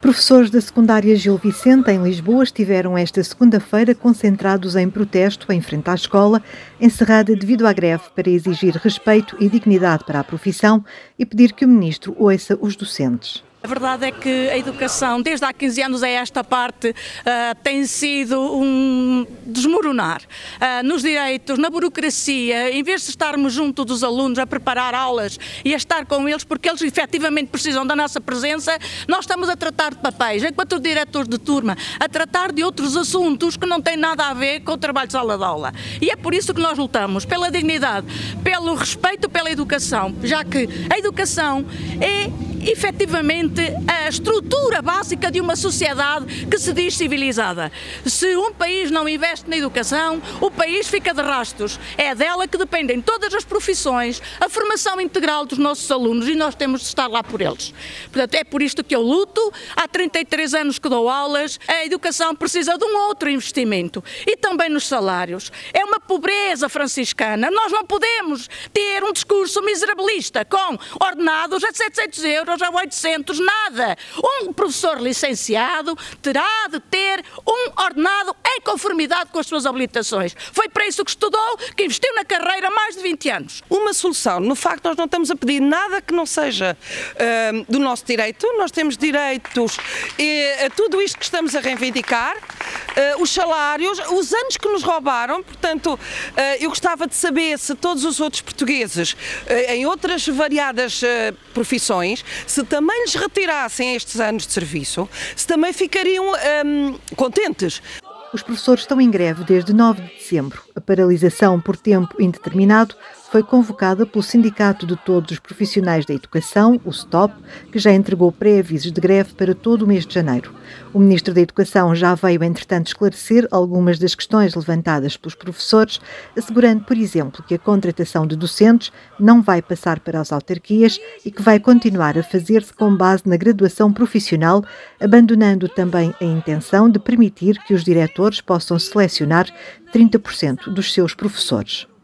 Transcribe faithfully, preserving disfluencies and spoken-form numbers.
Os professores da secundária Gil Vicente, em Lisboa, estiveram esta segunda-feira concentrados em protesto em frente à escola, encerrada devido à greve, para exigir respeito e dignidade para a profissão e pedir que o ministro ouça os docentes. A verdade é que a educação, desde há quinze anos a esta parte, uh, tem sido um desmoronar. Uh, nos direitos, na burocracia, em vez de estarmos junto dos alunos a preparar aulas e a estar com eles, porque eles efetivamente precisam da nossa presença, nós estamos a tratar de papéis, enquanto os diretores de turma, a tratar de outros assuntos que não têm nada a ver com o trabalho de sala de aula. E é por isso que nós lutamos, pela dignidade, pelo respeito pela educação, já que a educação é efetivamente a estrutura básica de uma sociedade que se diz civilizada. Se um país não investe na educação, o país fica de rastros. É dela que dependem todas as profissões, a formação integral dos nossos alunos, e nós temos de estar lá por eles. Portanto, é por isto que eu luto. Há trinta e três anos que dou aulas. A educação precisa de um outro investimento. E também nos salários. É uma pobreza franciscana. Nós não podemos ter um discurso miserabilista com ordenados a setecentos euros, a oitocentos, nada. Um professor licenciado terá de ter um ordenado em conformidade com as suas habilitações. Foi para isso que estudou, que investiu na carreira mais de vinte anos. Uma solução, no facto nós não estamos a pedir nada que não seja uh, do nosso direito, nós temos direitos e, a tudo isto que estamos a reivindicar, uh, os salários, os anos que nos roubaram, portanto, uh, eu gostava de saber se todos os outros portugueses, uh, em outras variadas uh, profissões, se também lhes retirassem estes anos de serviço, se também ficariam hum, contentes. Os professores estão em greve desde nove de dezembro. A paralisação por tempo indeterminado foi convocada pelo Sindicato de Todos os Profissionais da Educação, o STOP, que já entregou pré-avisos de greve para todo o mês de janeiro. O Ministro da Educação já veio, entretanto, esclarecer algumas das questões levantadas pelos professores, assegurando, por exemplo, que a contratação de docentes não vai passar para as autarquias e que vai continuar a fazer-se com base na graduação profissional, abandonando também a intenção de permitir que os diretores possam selecionar trinta por cento dos seus professores.